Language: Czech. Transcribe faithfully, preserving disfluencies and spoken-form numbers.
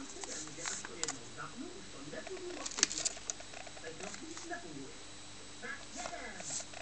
předem, že až to jednou zapnu, už to nepůjdu odchytnout. Teď to spíš nefunguje. Tak jedem!